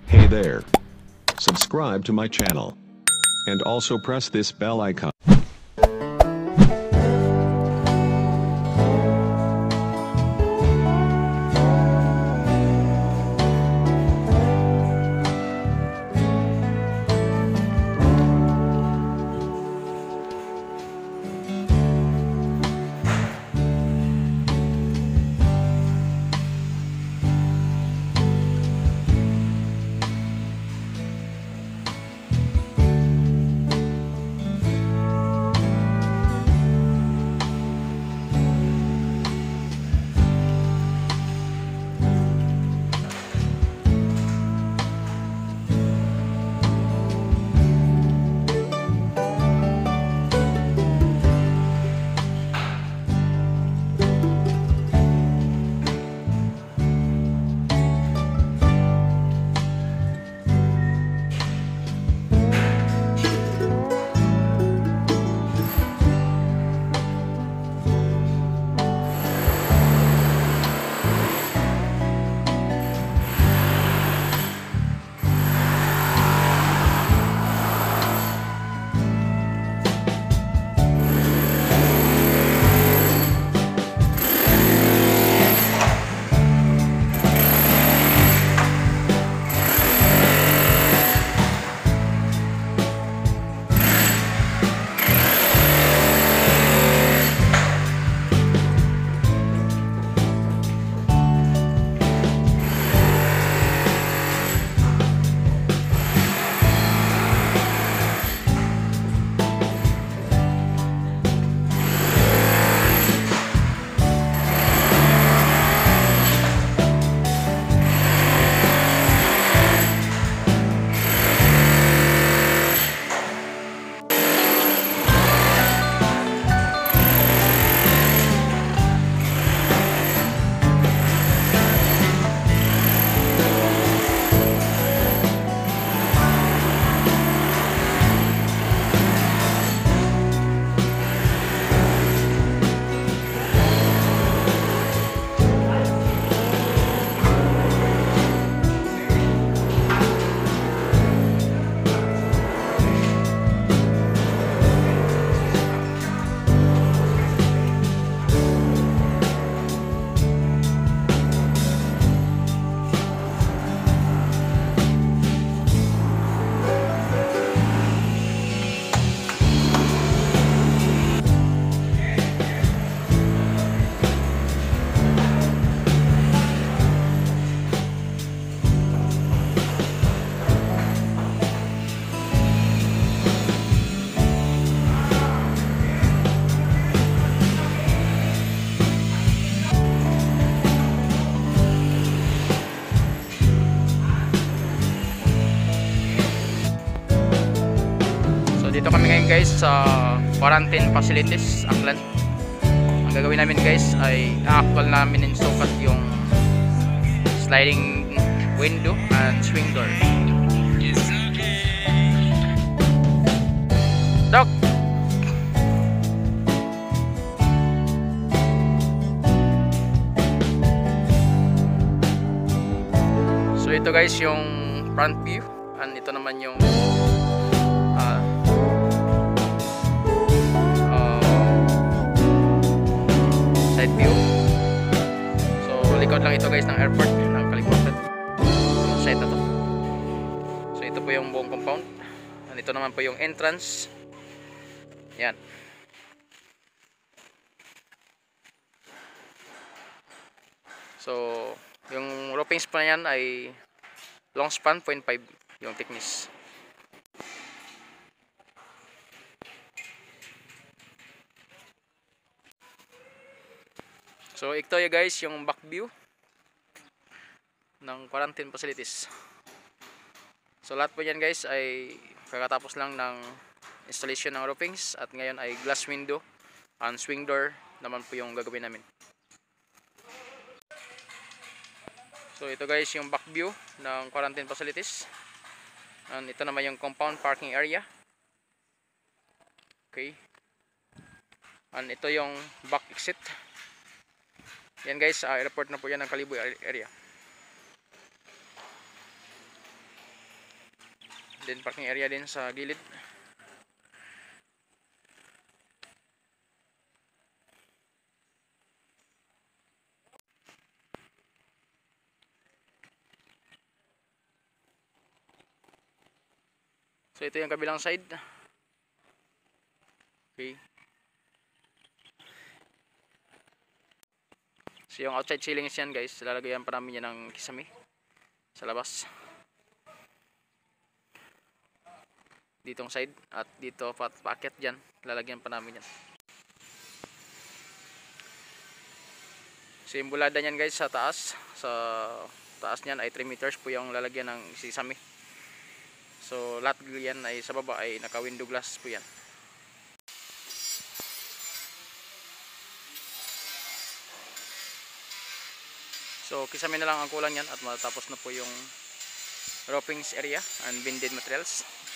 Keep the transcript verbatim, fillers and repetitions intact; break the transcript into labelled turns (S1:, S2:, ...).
S1: Hey there. Subscribe to my channel. And also press this bell icon.
S2: Dito kami ngayon guys sa quarantine facilities, Aklan. Ang gagawin namin guys ay actual namin in sukat yung sliding window and swing door. Dok! So ito guys yung front view, and ito naman yung uh, side view. So likod lang ito guys ng airport ng Kalimutan, yung site na to. So ito po yung buong compound, and ito naman po yung entrance. Yan. So yung roofing span yan ay long span zero point five yung thickness. So ito ya guys yung back view ng quarantine facilities. So lahat po yan guys ay kakatapos lang ng installation ng roofings, at ngayon ay glass window and swing door naman po yung gagawin namin. So ito guys yung back view ng quarantine facilities, and ito naman yung compound parking area. Okay, and ito yung back exit. Yan guys, uh, airport na po yan ng Kalibo area. Then parking area din sa gilid. So ito yung kabilang side. Okay. So yung outside ceilings yan guys, lalagyan pa namin yan ng kisame sa labas. Ditong side at dito pat packet dyan, lalagyan pa namin yan. So yung bulada nyan guys sa taas, sa taas nyan ay three meters po yung lalagyan ng kisame. So lahat yan ay sa baba ay naka window glass po yan. So kisame na lang ang kulang yan at matapos na po yung roofings area and bended materials.